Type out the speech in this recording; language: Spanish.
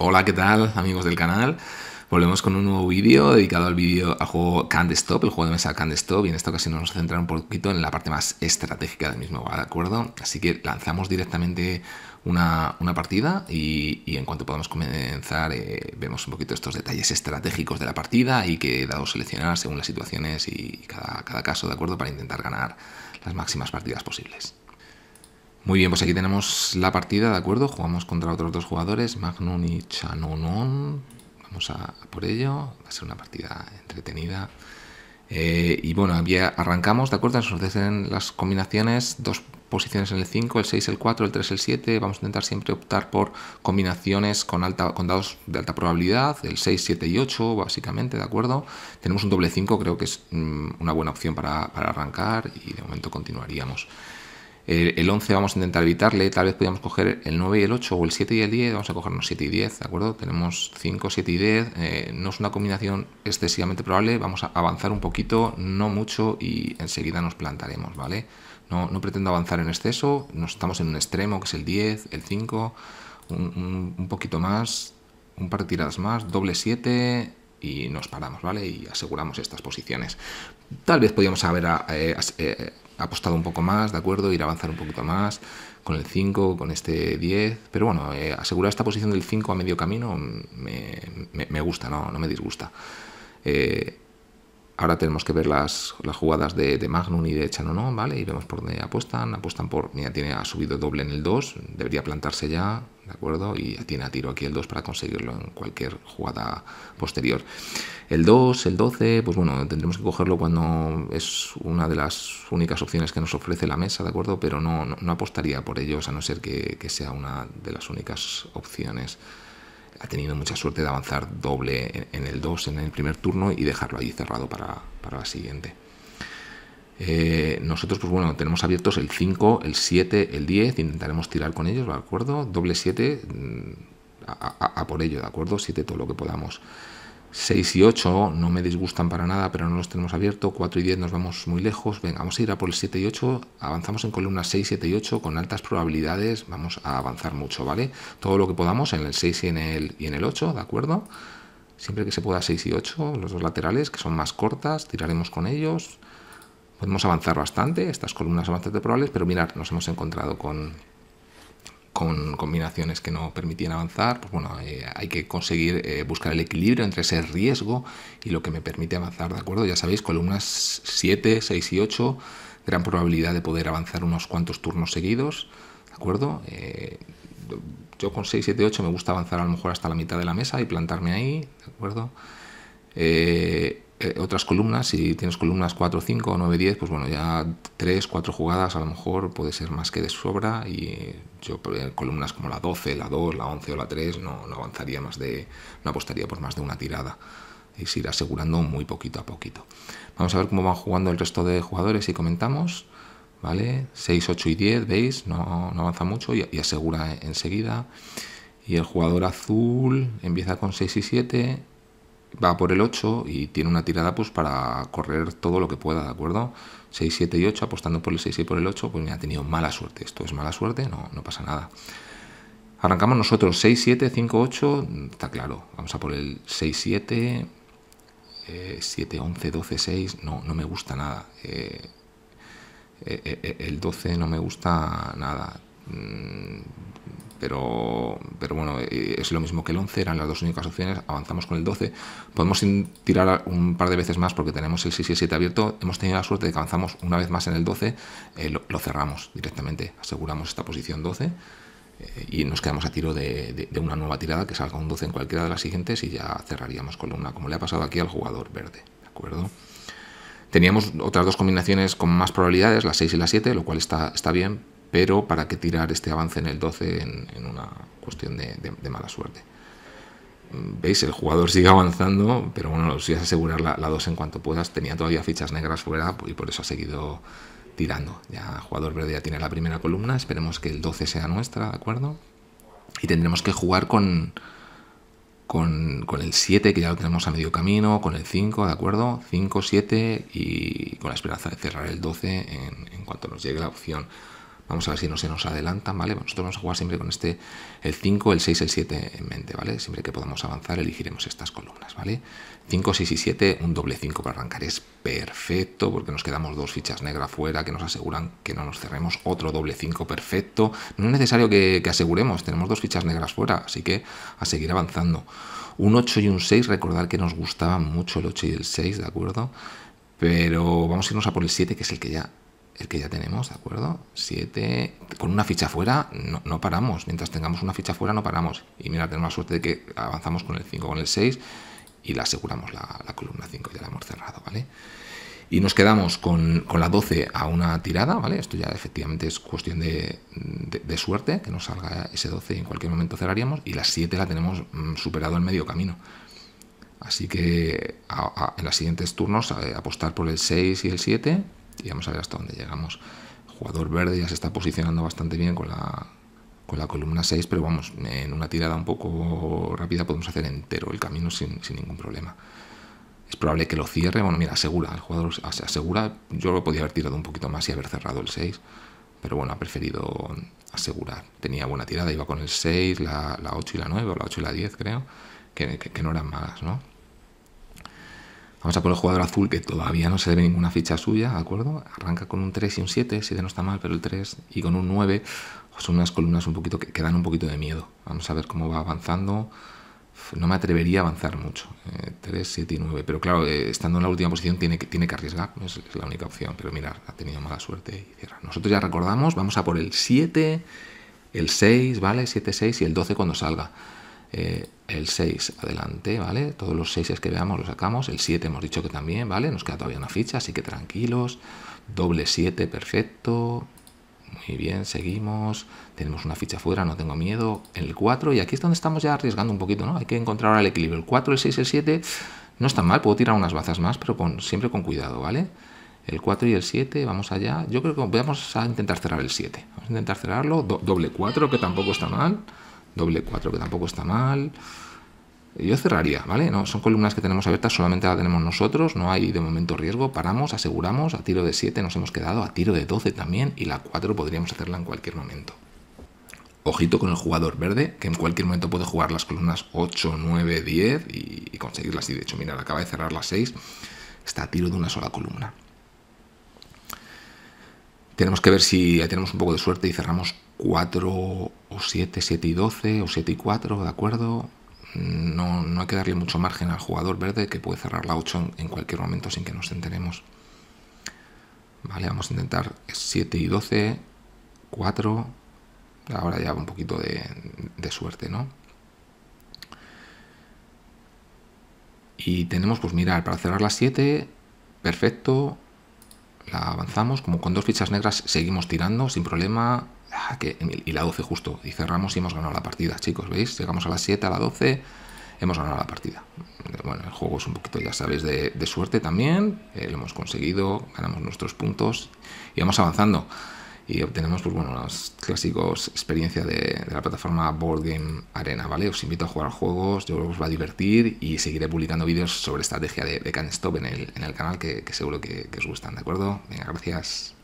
Hola, ¿qué tal, amigos del canal? Volvemos con un nuevo vídeo dedicado al juego Can't Stop, el juego de mesa Can't Stop, y en esta ocasión nos vamos a centrar un poquito en la parte más estratégica del mismo, ¿de acuerdo? Así que lanzamos directamente una partida y en cuanto podamos comenzar vemos un poquito estos detalles estratégicos de la partida y qué dados seleccionar según las situaciones y cada caso, ¿de acuerdo? Para intentar ganar las máximas partidas posibles. Muy bien, pues aquí tenemos la partida, ¿de acuerdo? Jugamos contra otros dos jugadores, Magnum y Chanonon. Vamos a por ello, va a ser una partida entretenida. Y bueno, aquí arrancamos, ¿de acuerdo? Nos ofrecen las combinaciones, dos posiciones en el 5, el 6, el 4, el 3, el 7. Vamos a intentar siempre optar por combinaciones con dados de alta probabilidad, el 6, 7 y 8, básicamente, ¿de acuerdo? Tenemos un doble 5, creo que es una buena opción para arrancar y de momento continuaríamos. El 11 vamos a intentar evitarle, tal vez podríamos coger el 9 y el 8 o el 7 y el 10, vamos a cogernos 7 y 10, ¿de acuerdo? Tenemos 5, 7 y 10, no es una combinación excesivamente probable, vamos a avanzar un poquito, no mucho y enseguida nos plantaremos, ¿vale? No pretendo avanzar en exceso, estamos en un extremo que es el 10, el 5, un poquito más, un par de tiradas más, doble 7 y nos paramos, ¿vale? Y aseguramos estas posiciones. Tal vez podríamos haber apostado un poco más, ¿de acuerdo? Ir a avanzar un poquito más con el 5, con este 10. Pero bueno, asegurar esta posición del 5 a medio camino me gusta, no me disgusta. Ahora tenemos que ver las jugadas de Magnum y de Chanonon, ¿vale? Y vemos por dónde apuestan. Apuestan por... Mira, ha subido doble en el 2. Debería plantarse ya, ¿de acuerdo? Y tiene a tiro aquí el 2 para conseguirlo en cualquier jugada posterior. El 2, el 12, pues bueno, tendremos que cogerlo cuando es una de las únicas opciones que nos ofrece la mesa, ¿de acuerdo? Pero no apostaría por ellos, a no ser que sea una de las únicas opciones. Ha tenido mucha suerte de avanzar doble en el 2 en el primer turno y dejarlo ahí cerrado para la siguiente. Nosotros, pues bueno, tenemos abiertos el 5, el 7, el 10, intentaremos tirar con ellos, ¿de acuerdo? Doble 7, a por ello, ¿de acuerdo? 7 todo lo que podamos. 6 y 8 no me disgustan para nada, pero no los tenemos abiertos. 4 y 10 nos vamos muy lejos. Venga, vamos a ir a por el 7 y 8. Avanzamos en columnas 6, 7 y 8 con altas probabilidades. Vamos a avanzar mucho, ¿vale? Todo lo que podamos en el 6 y en el 8, ¿de acuerdo? Siempre que se pueda 6 y 8, los dos laterales, que son más cortas, tiraremos con ellos. Podemos avanzar bastante. Estas columnas son bastante probables, pero mirad, nos hemos encontrado con combinaciones que no permitían avanzar. Pues bueno, hay que conseguir buscar el equilibrio entre ese riesgo y lo que me permite avanzar, ¿de acuerdo? Ya sabéis, columnas 7, 6 y 8, gran probabilidad de poder avanzar unos cuantos turnos seguidos, ¿de acuerdo? Yo con 6, 7, 8 me gusta avanzar a lo mejor hasta la mitad de la mesa y plantarme ahí, ¿de acuerdo? Otras columnas, si tienes columnas 4, 5, 9, 10, pues bueno, ya 3, 4 jugadas a lo mejor puede ser más que de sobra, y yo columnas como la 12, la 2, la 11 o la 3 no avanzaría más de, no apostaría por más de una tirada, es ir asegurando muy poquito a poquito. Vamos a ver cómo van jugando el resto de jugadores y comentamos, ¿vale? 6, 8 y 10, ¿veis? No avanza mucho y asegura enseguida. Y el jugador azul empieza con 6 y 7, va por el 8 y tiene una tirada pues para correr todo lo que pueda, ¿de acuerdo? 6, 7 y 8, apostando por el 6 y por el 8, pues me ha tenido mala suerte. Esto es mala suerte, no pasa nada. Arrancamos nosotros 6, 7, 5, 8, está claro. Vamos a por el 6, 7, 7, 11, 12, 6, no me gusta nada. El 12 no me gusta nada. Pero bueno, es lo mismo que el 11, eran las dos únicas opciones. Avanzamos con el 12, podemos tirar un par de veces más porque tenemos el 6 y el 7 abierto. Hemos tenido la suerte de que avanzamos una vez más en el 12, lo cerramos directamente, aseguramos esta posición 12 y nos quedamos a tiro de una nueva tirada, que salga un 12 en cualquiera de las siguientes y ya cerraríamos columna, como le ha pasado aquí al jugador verde, ¿de acuerdo? Teníamos otras dos combinaciones con más probabilidades, la 6 y la 7, lo cual está bien, pero para qué tirar este avance en el 12 en una cuestión de mala suerte. ¿Veis? El jugador sigue avanzando, pero bueno, si vas a asegurar la 2 en cuanto puedas. Tenía todavía fichas negras fuera y por eso ha seguido tirando. Ya el jugador verde ya tiene la primera columna, esperemos que el 12 sea nuestra, ¿de acuerdo? Y tendremos que jugar con el 7, que ya lo tenemos a medio camino, con el 5, ¿de acuerdo? 5, 7 y con la esperanza de cerrar el 12 en cuanto nos llegue la opción. Vamos a ver si no se nos adelantan, ¿vale? Nosotros vamos a jugar siempre con el 5, el 6, el 7 en mente, ¿vale? Siempre que podamos avanzar elegiremos estas columnas, ¿vale? 5, 6 y 7, un doble 5 para arrancar es perfecto, porque nos quedamos 2 fichas negras fuera que nos aseguran que no nos cerremos. Otro doble 5 perfecto. No es necesario que aseguremos, tenemos 2 fichas negras fuera, así que a seguir avanzando. Un 8 y un 6, recordad que nos gustaban mucho el 8 y el 6, ¿de acuerdo? Pero vamos a irnos a por el 7, que es el que ya tenemos, ¿de acuerdo? 7, con una ficha fuera no paramos. Mientras tengamos una ficha fuera no paramos. Y mira, tenemos la suerte de que avanzamos con el 5, con el 6 y le aseguramos la columna 5, ya la hemos cerrado, ¿vale? Y nos quedamos con la 12 a una tirada, ¿vale? Esto ya efectivamente es cuestión de suerte, que nos salga ese 12 y en cualquier momento cerraríamos. Y la 7 la tenemos superado el medio camino. Así que en los siguientes turnos apostar por el 6 y el 7 y vamos a ver hasta dónde llegamos. El jugador verde ya se está posicionando bastante bien con la columna 6, pero vamos, en una tirada un poco rápida podemos hacer entero el camino sin ningún problema. Es probable que lo cierre. Bueno, mira, asegura, el jugador asegura. Yo lo podía haber tirado un poquito más y haber cerrado el 6, pero bueno, ha preferido asegurar. Tenía buena tirada, iba con el 6, la 8 y la 9, o la 8 y la 10 creo, que no eran malas, ¿no? Vamos a por el jugador azul, que todavía no se le ve ninguna ficha suya, ¿de acuerdo? Arranca con un 3 y un 7, 7 no está mal, pero el 3 y con un 9 son unas columnas un poquito que dan un poquito de miedo. Vamos a ver cómo va avanzando. No me atrevería a avanzar mucho. 3, 7 y 9, pero claro, estando en la última posición tiene que arriesgar, es la única opción. Pero mirad, ha tenido mala suerte y cierra. Nosotros ya recordamos, vamos a por el 7, el 6, ¿vale? 7, 6 y el 12 cuando salga. El 6 adelante, ¿vale? Todos los 6 que veamos los sacamos. El 7 hemos dicho que también, ¿vale? Nos queda todavía una ficha, así que tranquilos. Doble 7, perfecto. Muy bien, seguimos. Tenemos una ficha fuera, no tengo miedo. El 4, y aquí es donde estamos ya arriesgando un poquito, ¿no? Hay que encontrar ahora el equilibrio. El 4, el 6, el 7 no está mal, puedo tirar unas bazas más, pero siempre con cuidado, ¿vale? El 4 y el 7, vamos allá. Yo creo que vamos a intentar cerrar el 7. Vamos a intentar cerrarlo. Doble 4, que tampoco está mal. Doble 4, que tampoco está mal. Yo cerraría, ¿vale? No, son columnas que tenemos abiertas, solamente la tenemos nosotros, no hay de momento riesgo. Paramos, aseguramos, a tiro de 7 nos hemos quedado, a tiro de 12 también, y la 4 podríamos hacerla en cualquier momento. Ojito con el jugador verde, que en cualquier momento puede jugar las columnas 8, 9, 10 y conseguirlas. Y de hecho, mira, acaba de cerrar las 6, está a tiro de una sola columna. Tenemos que ver si tenemos un poco de suerte y cerramos 4 o 7, 7 y 12 o 7 y 4, ¿de acuerdo? No hay que darle mucho margen al jugador verde, que puede cerrar la 8 en cualquier momento sin que nos enteremos. Vale, vamos a intentar 7 y 12, 4. Ahora ya un poquito de suerte, ¿no? Y tenemos, pues mirar, para cerrar las 7, perfecto. La avanzamos, como con 2 fichas negras seguimos tirando sin problema. Y la 12 justo, y cerramos y hemos ganado la partida, chicos, ¿veis? Llegamos a las 7, a la 12, hemos ganado la partida. Bueno, el juego es un poquito, ya sabéis, de suerte también, lo hemos conseguido, ganamos nuestros puntos y vamos avanzando. Y obtenemos, pues bueno, los clásicos experiencia de la plataforma Board Game Arena, ¿vale? Os invito a jugar juegos, yo creo que os va a divertir y seguiré publicando vídeos sobre estrategia de Can't Stop en el canal, que seguro que os gustan, ¿de acuerdo? Venga, gracias.